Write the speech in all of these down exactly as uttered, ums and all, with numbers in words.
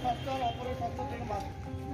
স্বাস্থ্য আর অপরের স্বাস্থ্যের জন্য মাস্ক।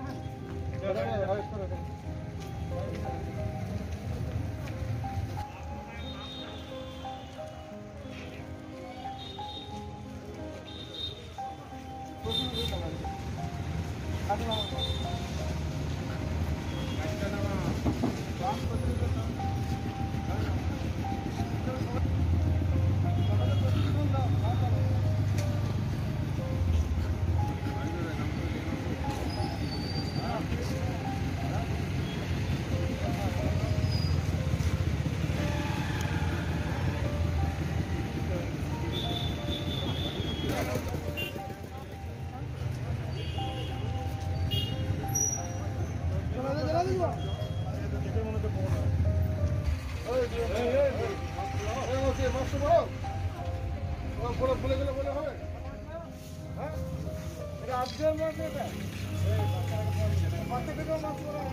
বলে গেলে বলে হবে হ্যাঁ এটা আজকের মাছ এটা বাচ্চা থেকে মাছ করা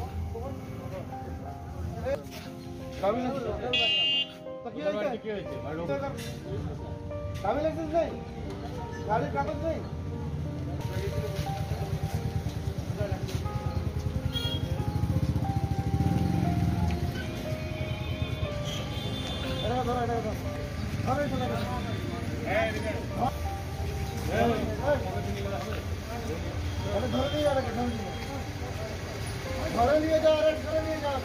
কাবিল কি হয়েছে কাবিল লাইসেন্স নেই গাড়ির কাগজ নেই এটা ধরো এটা ধরো ধরো এটা ধরো ঘরে নিয়ে যাও আর ঘরে নিয়ে যাও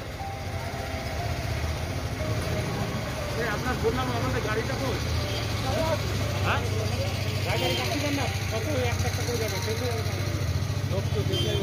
আপনার বললাম আমাদের গাড়িটা কই হ্যাঁ গাড়ি কাটতে না কত একটা একটা করে যাবে সেটা লোক তো দেখলেই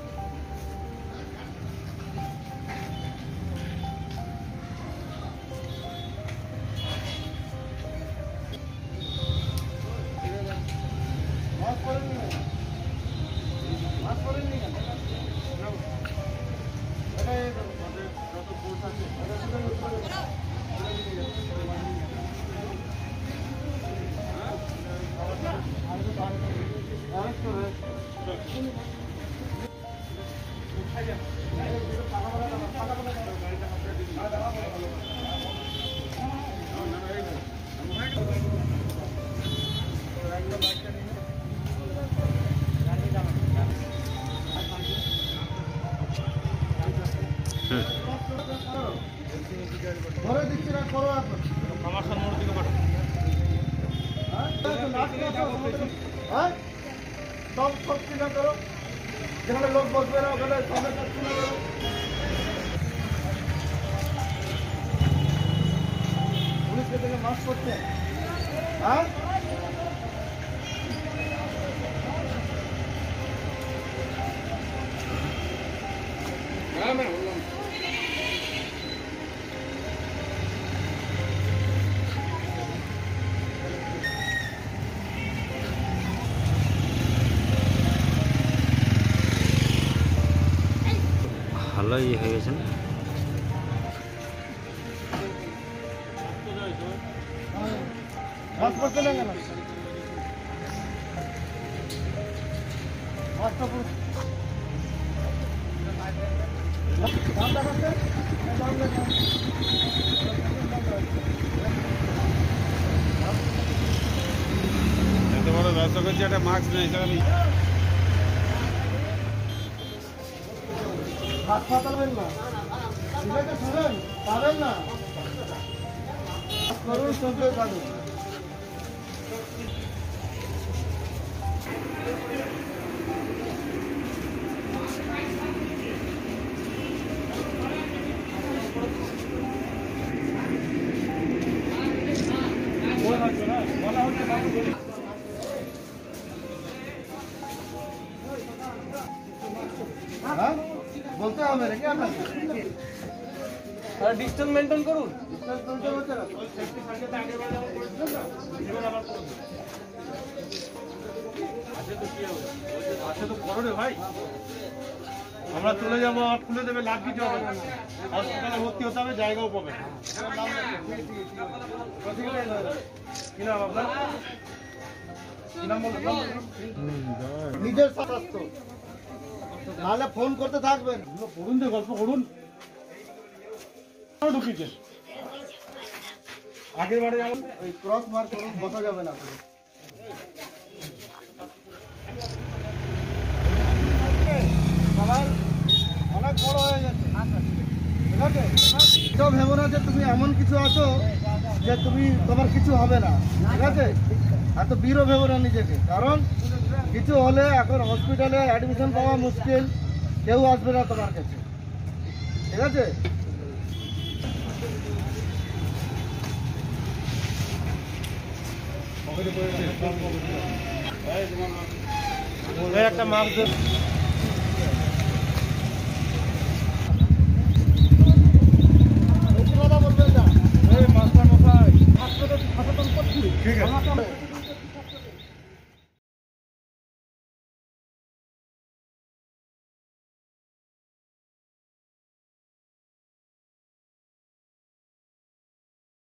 ঘরে দিচ্ছি না করো এখন আমার সামনে দিকে পাঠাও হ্যাঁ সব সব চিন্তা করো যেখানে লোক বসবে না ওখানে সবাই সব চিন্তা করো পুলিশকে থেকে মাস করছে হ্যাঁ হ্যাঁ ম্যাম বললাম ভালো ইয়ে হয়ে গেছেন মাছ করতে না কেন মাছটা পুরো দাম দেখাচ্ছে দাম দেখাচ্ছে এত বড় ব্যবসা করছি একটা মাস্ক নেই সেখানে হাত পাতাবেন না ঠিক আছে শুনেন পাবেন না করুন চলতে পারুন হ্যাঁ বলতে হবে নাকি আপনাকে ডিস্টেন্স মেনটেন করুন ডিস্টেন্স মেনটেন হচ্ছে না সেফটি সার্কেলে আগে বারে যেমন করেছিলেন না এবার আবার করুন আছে তো কি হবে আছে তো করো রে ভাই আমরা চলে যাবো আর খুলে দেবে লাভ কিছু হবে না হসপিটালে ভর্তি হতে হবে জায়গাও পাবে কি নাম আপনার কি নাম বলুন নিজের স্বাস্থ্য নাহলে ফোন করতে থাকবেন পড়ুন যে গল্প করুন ঢুকিয়েছেন আগের বারে যেমন ওই ক্রস মার্ক করুন বসা যাবে না অনেক বড় হয়ে গেছে, ঠিক আছে? এটাও ভেবো না যে তুমি এমন কিছু আছো যে তুমি তোমার কিছু হবে না, ঠিক আছে? এত বীরও ভেবো না নিজেকে, কারণ কিছু হলে এখন হসপিটালে অ্যাডমিশন পাওয়া মুশকিল, কেউ আসবে না তোমার কাছে, ঠিক আছে? একটা মার্কস